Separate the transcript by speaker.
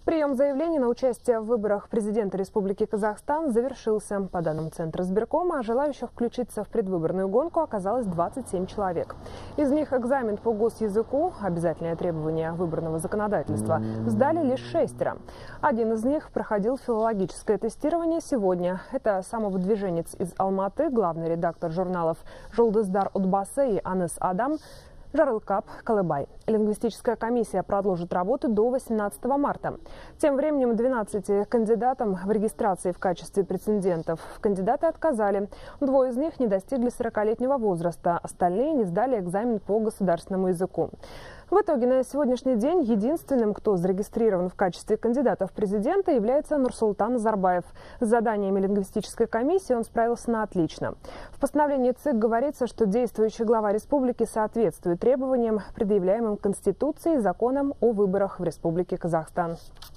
Speaker 1: Прием заявлений на участие в выборах президента Республики Казахстан завершился. По данным Центра избиркома, желающих включиться в предвыборную гонку оказалось 27 человек. Из них экзамен по госязыку, обязательное требование выборного законодательства, сдали лишь 6. Один из них проходил филологическое тестирование сегодня. Это самовыдвиженец из Алматы, главный редактор журналов «Жолдыздар Отбасы» и «Аныс Адам» Жарылкап Калыбай. Лингвистическая комиссия продолжит работу до 18 марта. Тем временем 12 кандидатам в регистрации в качестве претендентов кандидаты отказали. 2 из них не достигли 40-летнего возраста, остальные не сдали экзамен по государственному языку. В итоге на сегодняшний день единственным, кто зарегистрирован в качестве кандидата в президенты, является Нурсултан Назарбаев. С заданиями лингвистической комиссии он справился на отлично. В постановлении ЦИК говорится, что действующий глава республики соответствует требованиям, предъявляемым Конституцией и законам о выборах в Республике Казахстан.